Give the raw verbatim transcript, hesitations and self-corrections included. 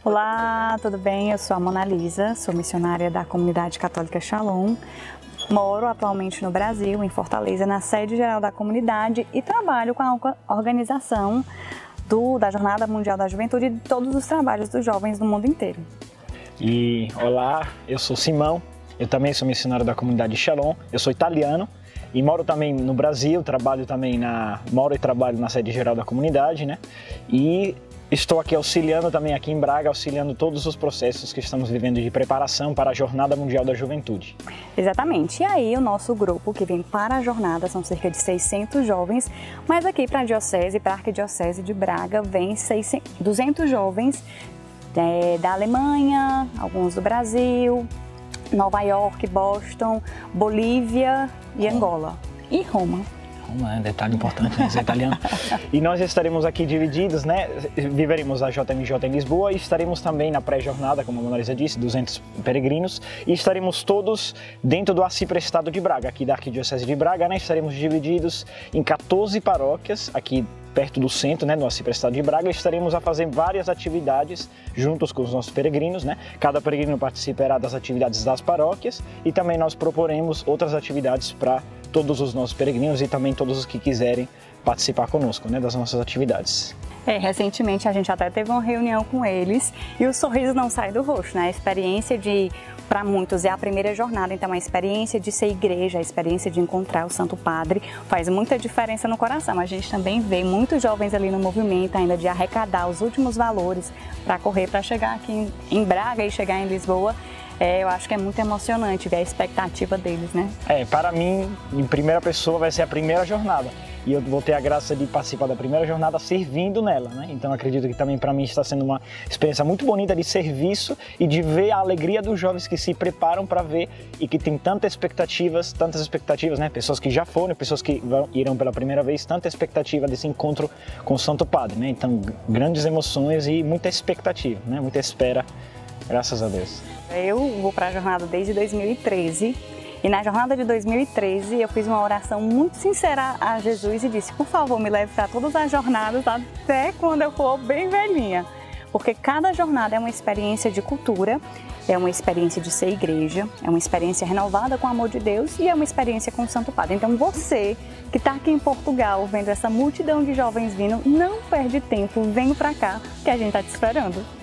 Olá, tudo bem? Eu sou a Mona Lisa, sou missionária da Comunidade Católica Shalom. Moro atualmente no Brasil, em Fortaleza, na sede geral da comunidade e trabalho com a organização do, da Jornada Mundial da Juventude e de todos os trabalhos dos jovens do mundo inteiro. E olá, eu sou Simão, eu também sou missionário da Comunidade Shalom, eu sou italiano e moro também no Brasil, trabalho também na, moro e trabalho na sede geral da comunidade, né? E estou aqui auxiliando também aqui em Braga, auxiliando todos os processos que estamos vivendo de preparação para a Jornada Mundial da Juventude. Exatamente. E aí o nosso grupo que vem para a jornada são cerca de seiscentos jovens, mas aqui para a Diocese, para a Arquidiocese de Braga, vem seiscentos, duzentos jovens é, da Alemanha, alguns do Brasil, Nova York, Boston, Bolívia e Angola e Roma. Roma é um detalhe importante, né? Ser italiano. E nós estaremos aqui divididos, né? Viveremos a J M J em Lisboa e estaremos também na pré-jornada, como a Mona Lisa disse, duzentos peregrinos, e estaremos todos dentro do Arciprestado de Braga, aqui da Arquidiocese de Braga, né? Estaremos divididos em quatorze paróquias, aqui perto do centro, né, no Arciprestado de Braga. Estaremos a fazer várias atividades juntos com os nossos peregrinos, né? Cada peregrino participará das atividades das paróquias e também nós proporemos outras atividades para todos os nossos peregrinos e também todos os que quiserem participar conosco, né, das nossas atividades. É, recentemente a gente até teve uma reunião com eles e o sorriso não sai do rosto, né? A experiência de, para muitos, é a primeira jornada, então a experiência de ser igreja, a experiência de encontrar o Santo Padre faz muita diferença no coração. A gente também vê muitos jovens ali no movimento ainda de arrecadar os últimos valores para correr, para chegar aqui em, em Braga e chegar em Lisboa. É, eu acho que é muito emocionante ver a expectativa deles, né? É, para mim, em primeira pessoa, vai ser a primeira jornada. E eu vou ter a graça de participar da primeira jornada servindo nela, né? Então acredito que também para mim está sendo uma experiência muito bonita de serviço e de ver a alegria dos jovens que se preparam para ver e que tem tantas expectativas, tantas expectativas, né? Pessoas que já foram, pessoas que vão, irão pela primeira vez, tanta expectativa desse encontro com o Santo Padre, né? Então grandes emoções e muita expectativa, né? Muita espera, graças a Deus. Eu vou para a jornada desde dois mil e treze e na jornada de dois mil e treze eu fiz uma oração muito sincera a Jesus e disse: por favor, me leve para todas as jornadas até quando eu for bem velhinha. Porque cada jornada é uma experiência de cultura, é uma experiência de ser igreja, é uma experiência renovada com o amor de Deus e é uma experiência com o Santo Padre. Então você que está aqui em Portugal vendo essa multidão de jovens vindo, não perde tempo, venha para cá que a gente está te esperando.